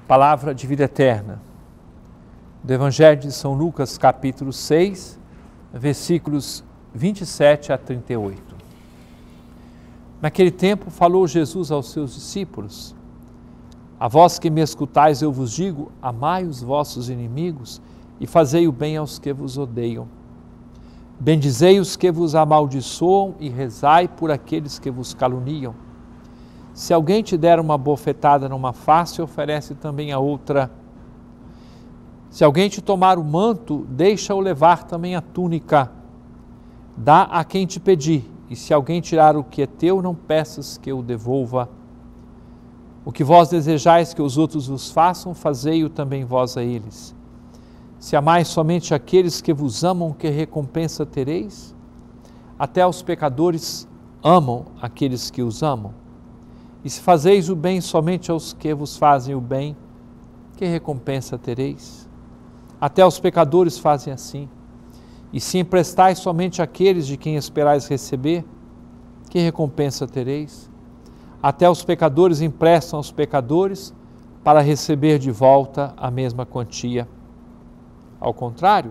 Palavra de vida eterna, do Evangelho de São Lucas, capítulo 6, versículos 27 a 38. Naquele tempo falou Jesus aos seus discípulos: A vós que me escutais eu vos digo, amai os vossos inimigos e fazei o bem aos que vos odeiam. Bendizei os que vos amaldiçoam e rezai por aqueles que vos caluniam. Se alguém te der uma bofetada numa face, oferece também a outra. Se alguém te tomar o manto, deixa-o levar também a túnica. Dá a quem te pedir, e se alguém tirar o que é teu, não peças que o devolva. O que vós desejais que os outros vos façam, fazei-o também vós a eles. Se amais somente aqueles que vos amam, que recompensa tereis? Até os pecadores amam aqueles que os amam. E se fazeis o bem somente aos que vos fazem o bem, que recompensa tereis? Até os pecadores fazem assim. E se emprestais somente àqueles de quem esperais receber, que recompensa tereis? Até os pecadores emprestam aos pecadores para receber de volta a mesma quantia. Ao contrário,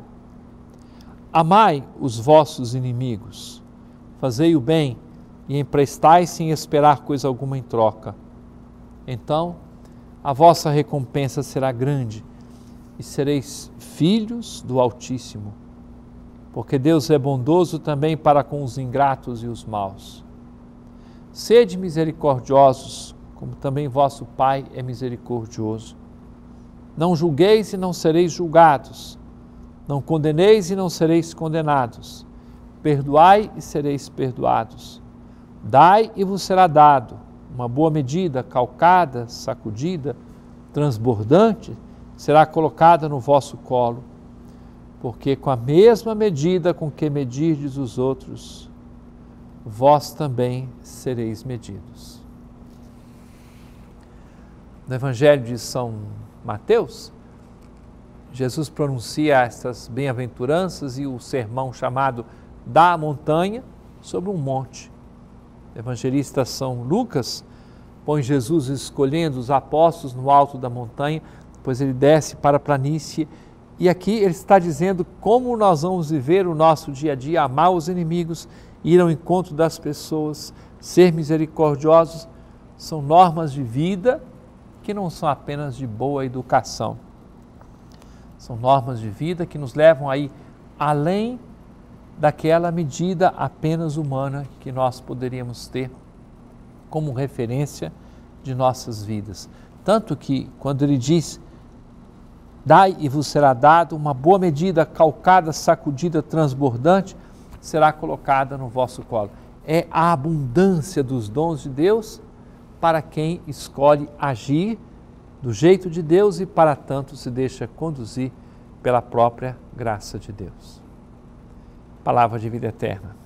amai os vossos inimigos, fazei o bem e emprestai sem esperar coisa alguma em troca. Então, a vossa recompensa será grande e sereis filhos do Altíssimo, porque Deus é bondoso também para com os ingratos e os maus. Sede misericordiosos, como também vosso Pai é misericordioso. Não julgueis e não sereis julgados. Não condeneis e não sereis condenados. Perdoai e sereis perdoados. Dai e vos será dado. Uma boa medida, calcada, sacudida, transbordante, será colocada no vosso colo. Porque com a mesma medida com que medirdes os outros, vós também sereis medidos. No Evangelho de São Mateus, Jesus pronuncia estas bem-aventuranças e o sermão chamado da montanha sobre um monte. O evangelista São Lucas põe Jesus escolhendo os apóstolos no alto da montanha, depois ele desce para a planície e aqui ele está dizendo como nós vamos viver o nosso dia a dia, amar os inimigos, ir ao encontro das pessoas, ser misericordiosos, são normas de vida que não são apenas de boa educação. São normas de vida que nos levam aí além daquela medida apenas humana que nós poderíamos ter como referência de nossas vidas. Tanto que quando ele diz, dai e vos será dado, uma boa medida, calcada, sacudida, transbordante, será colocada no vosso colo. É a abundância dos dons de Deus para quem escolhe agir do jeito de Deus e para tanto se deixa conduzir pela própria graça de Deus. Palavra de vida eterna.